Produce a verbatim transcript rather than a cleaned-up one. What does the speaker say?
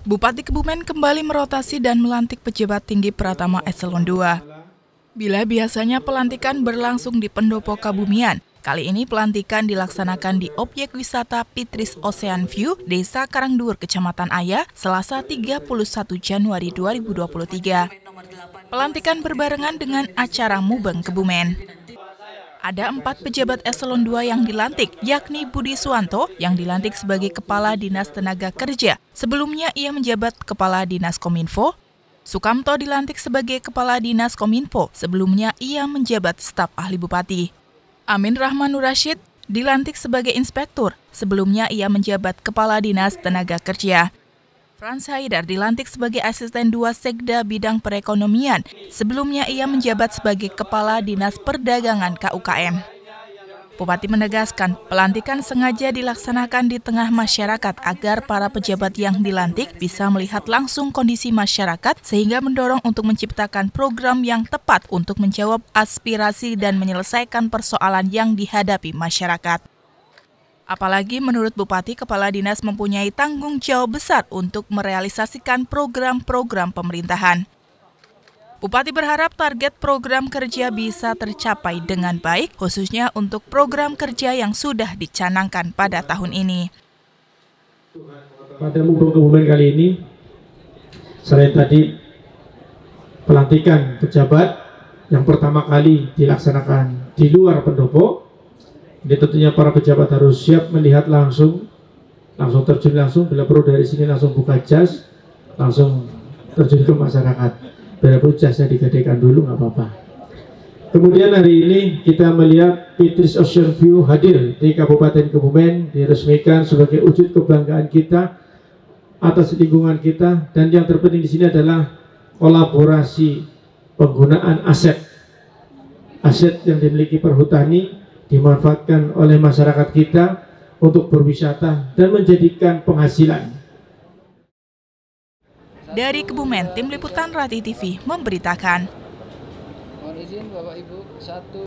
Bupati Kebumen kembali merotasi dan melantik pejabat tinggi Pratama Eselon dua. Bila biasanya pelantikan berlangsung di Pendopo Kabumian, kali ini pelantikan dilaksanakan di objek wisata Pitris Ocean View, Desa Karangduur, Kecamatan Ayah, Selasa tiga puluh satu Januari dua ribu dua puluh tiga. Pelantikan berbarengan dengan acara Mubeng Kebumen. Ada empat pejabat eselon dua yang dilantik, yakni Budi Suwanto yang dilantik sebagai Kepala Dinas Tenaga Kerja. Sebelumnya ia menjabat Kepala Dinas Kominfo. Sukamto dilantik sebagai Kepala Dinas Kominfo. Sebelumnya ia menjabat staf ahli Bupati. Amin Rahmanur Rasyid dilantik sebagai Inspektur. Sebelumnya ia menjabat Kepala Dinas Tenaga Kerja. Frans Haidar dilantik sebagai Asisten dua Sekda Bidang Perekonomian. Sebelumnya ia menjabat sebagai Kepala Dinas Perdagangan K U K M. Bupati menegaskan pelantikan sengaja dilaksanakan di tengah masyarakat agar para pejabat yang dilantik bisa melihat langsung kondisi masyarakat sehingga mendorong untuk menciptakan program yang tepat untuk menjawab aspirasi dan menyelesaikan persoalan yang dihadapi masyarakat. Apalagi menurut Bupati, Kepala Dinas mempunyai tanggung jawab besar untuk merealisasikan program-program pemerintahan. Bupati berharap target program kerja bisa tercapai dengan baik, khususnya untuk program kerja yang sudah dicanangkan pada tahun ini. Pada Mubeng Kebumen kali ini, selain tadi pelantikan pejabat yang pertama kali dilaksanakan di luar pendopo, ini tentunya para pejabat harus siap melihat langsung, langsung terjun langsung, bila perlu dari sini langsung buka jas, langsung terjun ke masyarakat. Bila perlu jasnya digadaikan dulu, nggak apa-apa. Kemudian hari ini kita melihat Pitris Ocean View hadir di Kabupaten Kebumen, diresmikan sebagai wujud kebanggaan kita atas lingkungan kita, dan yang terpenting di sini adalah kolaborasi penggunaan aset, aset yang dimiliki perhutani dimanfaatkan oleh masyarakat kita untuk berwisata dan menjadikan penghasilan. Dari Kebumen, Tim Liputan Rati T V memberitakan.